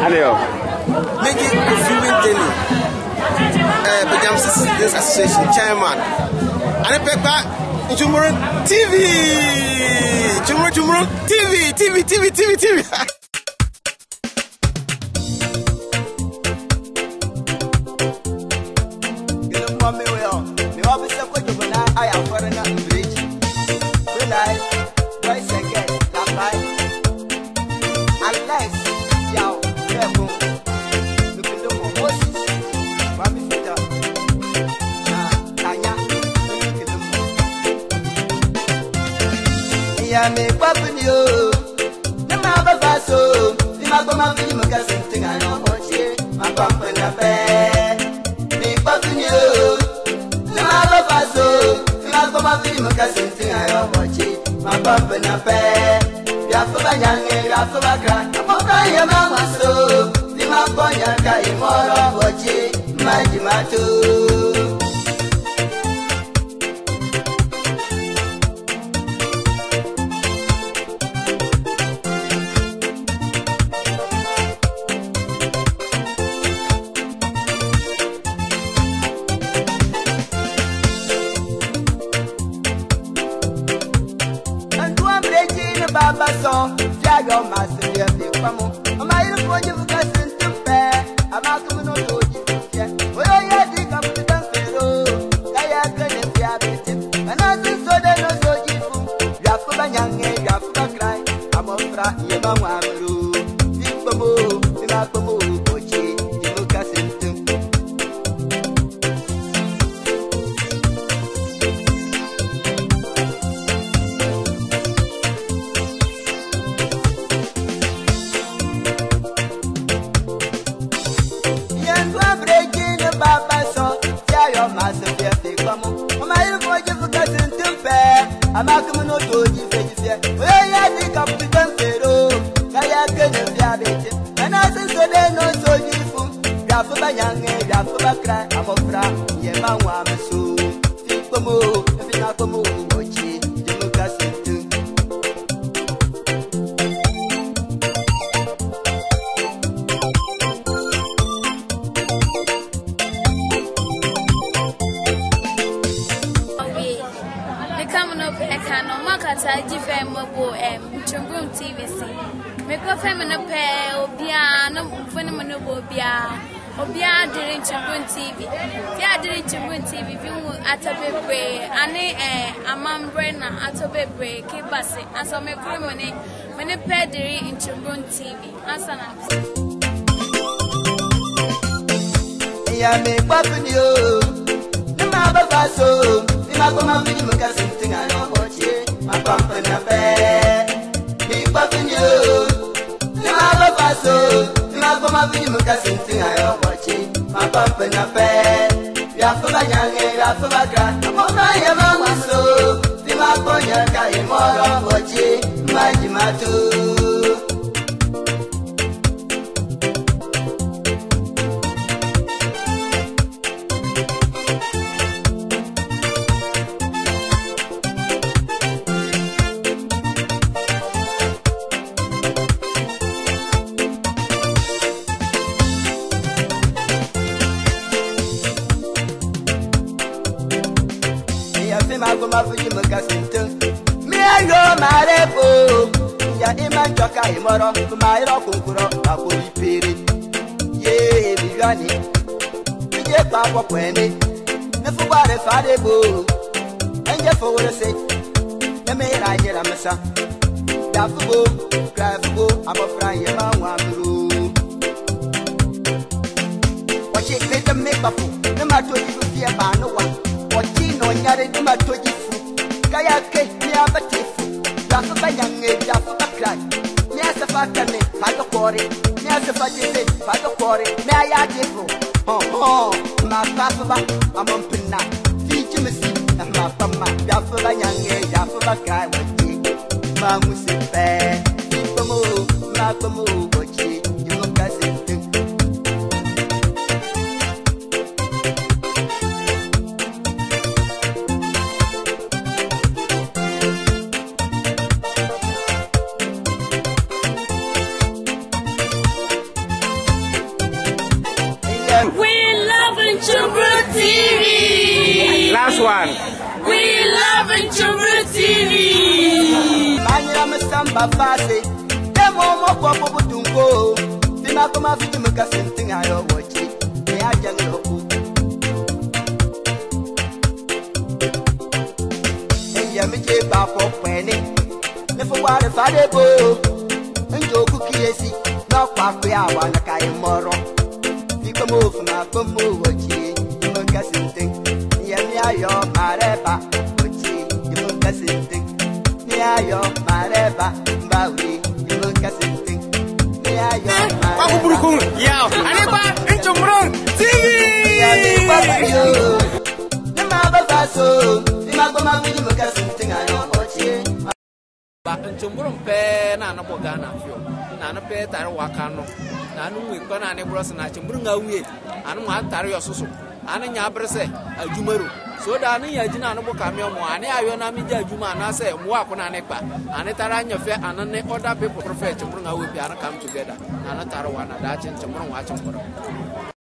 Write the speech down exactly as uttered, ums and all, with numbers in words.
Daniel. Make it viewing daily. Uh, Begam this association chairman. And I pick back Nchumburu T V. Nchumburu Nchumburu T V, T V, T V, T V, T V. You know what me well. Me always say what you gonna I am for an bridge. When I twice again, that right. Unless yow, careful. Look at the horses. Mami fita. Ah, Tanya. Ya me papin yo. Na ma ba faso. Di ma ko ma fi mo ka senting I know what she. Ma pampa na pe. Me papin yo. Na ma ba faso. Di ma ko ma fi mo ka senting I know what she. Ma pampa na pe. Ya fo ba nyange, ya fo ba kra. Mo ka ya ma waso. Di ma ko nya ka I moro what she. Ma ji ma tu. Baba song, Jago Master, the Pamo. Am I in for you? Cousin to fair. I'm out to know you. Well, I think I'm the Tanfero. I have been in the habit. And I think so they know so you. Yafuba young, Yafuba cry. I'm on Fra, Yamaru. Dipomo, Dimapomo, Ochi, Dimukasin. I'm not going to do it. Well, I think I'm the Tanfero. I can be a bit. And I think so they know so beautiful. Yafuba young, Yafuba cry. I'm a fra, Yamawa, so. Tipomo, if you not a move, Ochi, Dimukasin. I G F M Mobo and Nchumburu T V C. Make a feminine pair, Obia, no phenomenal Obia, Obia during Nchumburu T V. Yeah, during Nchumburu T V, you at a baby, Annie, a man brainer at a baby, keep passing, and so make money when a pair during Nchumburu T V. Answer. Yeah, make weapon you. The Maba Basso, the Mabama Video Cassing, I know what you. My company affair, be popping you. The Maba Basso, the Mabama Video Cassing, I know what you. My company affair, Yafuba Yang, Yafuba Cat, Mama Yama so. The Maponya Kai Mora, what you, Majimatu. Me I go Marepo, Ya Iman Joka Imoro, my rock, Apoli Piri. Yea, Vigani, Ye Papa Penny, never bought a Fadebo, and your forward say, the maid I hear a massa. Dafubo, Grafubo, I'm a friend, Yamaru. What you make them make up, no matter if you fear by no one. Watching on Yari Matoji, Kayake, Yabati, Yafuba Yang, Yafuba Cry, Niasa Fatane, Patokori, Niasa Fatine, Patokori, Naya Dipo, oh, oh, my papa, I'm on Pina, teach me see, and my papa, Yafuba Yang, Yafuba Cry, what you, Mamusi Fair, Pomo, Mapomo, what you, you look at it. one. We love Nchumburu T V. Manya msamba fase, demo moko bobu tungo. Fima koma fiti muka sinting ayo wachi, me aja nyoku. Eya mije ba po pwene, nefo wale fade bo. Njoku kiyesi, na kwa kwa wana kai moro. Fika mofu na komo wachi, muka sinting. Yemi ayo mareba, wachi, muka sinting. Ayo mareba mbawi imuka sinting ni ayo Makuburuku yao aneba Nchumburu T V yo ni mababa so ni magoma vidi muka sinting ayo ochi ba Nchumburu pe na na boga na fio na na pe tare wakano na nu wi ko na ne bros na Nchumburu ngawie anu ma tare yo soso anu nya brese ajumaru so da ni ya jina no boka me mo ani ayo na mi ja juma na se mo akona ne pa ani tara nya fe anane other people prophet Nchumburu ngawie bi an come together na na tare wana da chin Nchumburu wa Nchumburu